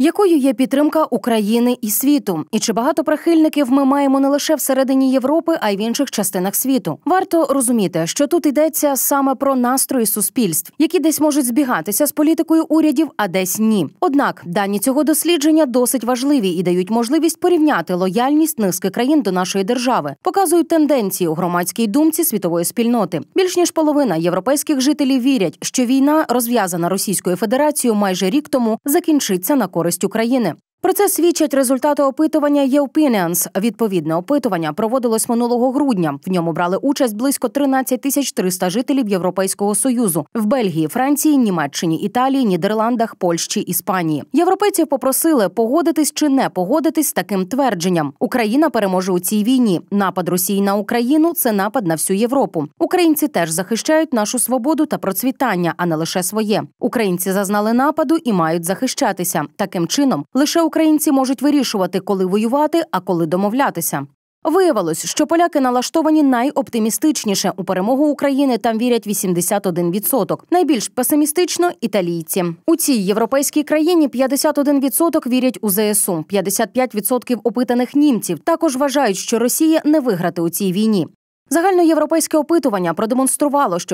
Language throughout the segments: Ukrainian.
Якою є підтримка України і світу? І чи багато прихильників ми маємо не лише всередині Європи, а й в інших частинах світу? Варто розуміти, що тут йдеться саме про настрої суспільств, які десь можуть збігатися з політикою урядів, а десь ні. Однак дані цього дослідження досить важливі і дають можливість порівняти лояльність низки країн до нашої держави, показують тенденції у громадській думці світової спільноти. Більш ніж половина європейських жителів вірять, що війна, розв'язана Російською Федерацією майже рік тому, закінчиться на користь України. Про це свідчать результати опитування «Європініанс». Відповідне опитування проводилось минулого грудня. В ньому брали участь близько 13 300 жителів Європейського Союзу в Бельгії, Франції, Німеччині, Італії, Нідерландах, Польщі, Іспанії. Європейців попросили погодитись чи не погодитись з таким твердженням. Україна переможе у цій війні. Напад Росії на Україну – це напад на всю Європу. Українці теж захищають нашу свободу та процвітання, а не лише своє. Українці зазнали нападу і мають захищатися. Таким чином, лише українці можуть вирішувати, коли воювати, а коли домовлятися. Виявилось, що поляки налаштовані найоптимістичніше. У перемогу України там вірять 81%. Найбільш песимістично – італійці. У цій європейській країні 51% вірять у ЗСУ, 55% опитаних німців також вважають, що Росія не виграти у цій війні. Загальноєвропейське опитування продемонструвало, що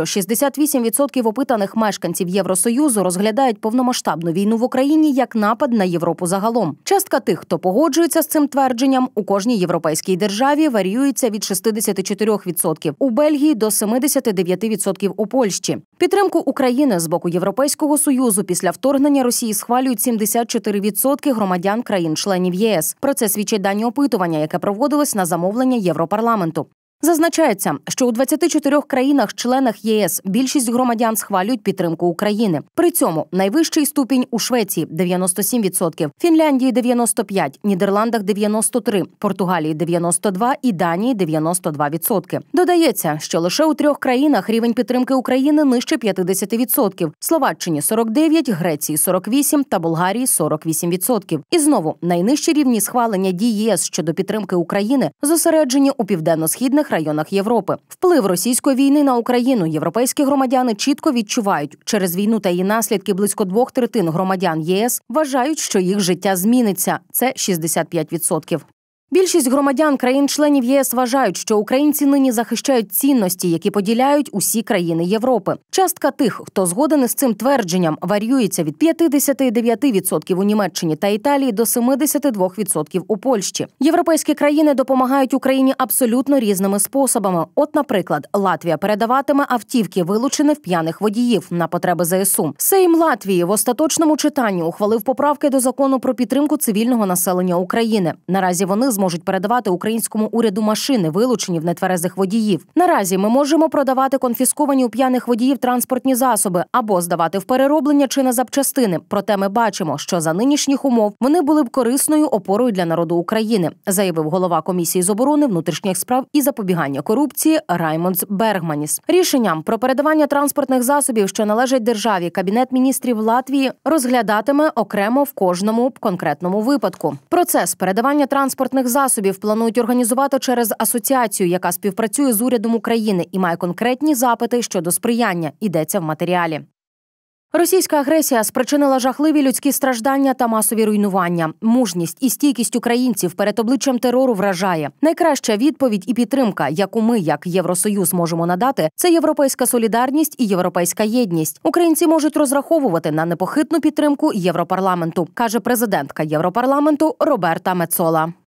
68% опитаних мешканців Євросоюзу розглядають повномасштабну війну в Україні як напад на Європу загалом. Частка тих, хто погоджується з цим твердженням, у кожній європейській державі варіюється від 64% у Бельгії до 79% у Польщі. Підтримку України з боку Європейського Союзу після вторгнення Росії схвалюють 74% громадян країн-членів ЄС. Про це свідчать дані опитування, яке проводилось на замовлення Європарламенту. Зазначається, що у 24 країнах-членах ЄС більшість громадян схвалюють підтримку України. При цьому найвищий ступінь у Швеції – 97%, Фінляндії – 95%, Нідерландах – 93%, Португалії – 92% і Данії – 92%. Додається, що лише у 3 країнах рівень підтримки України нижче 50%. Словаччині – 49%, Греції – 48% та Болгарії – 48%. І знову, найнижчі рівні схвалення дій ЄС щодо підтримки України зосереджені у південно-східних районах Європи. Вплив російської війни на Україну європейські громадяни чітко відчувають. Через війну та її наслідки близько 2/3 громадян ЄС вважають, що їх життя зміниться. Це 65%. Більшість громадян країн-членів єС вважають, що українці нині захищають цінності, які поділяють усі країни Європи. Частка тих, хто згоден із цим твердженням, варіюється від 59% у Німеччині та Італії до 72% у Польщі. Європейські країни допомагають Україні абсолютно різними способами. От, наприклад, Латвія передаватиме автівки, вилучених п'яних водіїв, на потреби ЗСУ. Сейм Латвії в остаточному читанні ухвалив поправки до закону про підтримку цивільного населення України. Наразі вони зможуть передавати українському уряду машини, вилучені в нетверезих водіїв. Наразі ми можемо продавати конфісковані у п'яних водіїв транспортні засоби або здавати в перероблення чи на запчастини. Проте ми бачимо, що за нинішніх умов вони були б корисною опорою для народу України, заявив голова Комісії з оборони, внутрішніх справ і запобігання корупції Раймондс Бергманіс. Рішенням про передавання транспортних засобів, що належать державі, Кабінет міністрів Латвії розглядатиме окремо в кожному конкретному випадку. Процес передавання транспортних засобів планують організувати через асоціацію, яка співпрацює з урядом України і має конкретні запити щодо сприяння, йдеться в матеріалі. Російська агресія спричинила жахливі людські страждання та масові руйнування. Мужність і стійкість українців перед обличчям терору вражає. Найкраща відповідь і підтримка, яку ми, як Євросоюз, можемо надати, це європейська солідарність і європейська єдність. Українці можуть розраховувати на непохитну підтримку Європарламенту, каже президентка Європарламенту Роберта Мецола.